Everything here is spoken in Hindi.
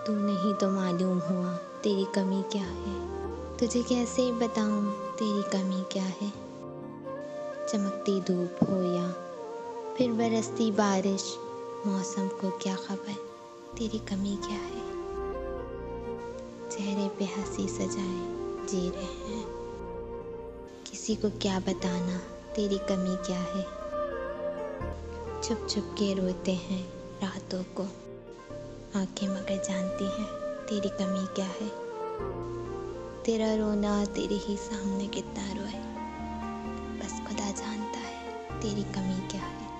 तू नहीं तो मालूम हुआ तेरी कमी क्या है। तुझे कैसे बताऊं तेरी कमी क्या है। चमकती धूप हो या फिर बरसती बारिश, मौसम को क्या खबर तेरी कमी क्या है। चेहरे पे हंसी सजाए जी रहे हैं, किसी को क्या बताना तेरी कमी क्या है। छुप छुप के रोते हैं रातों को, आंखें मगर जानती हैं तेरी कमी क्या है। तेरा रोना तेरे ही सामने कितना रोए, बस खुदा जानता है तेरी कमी क्या है।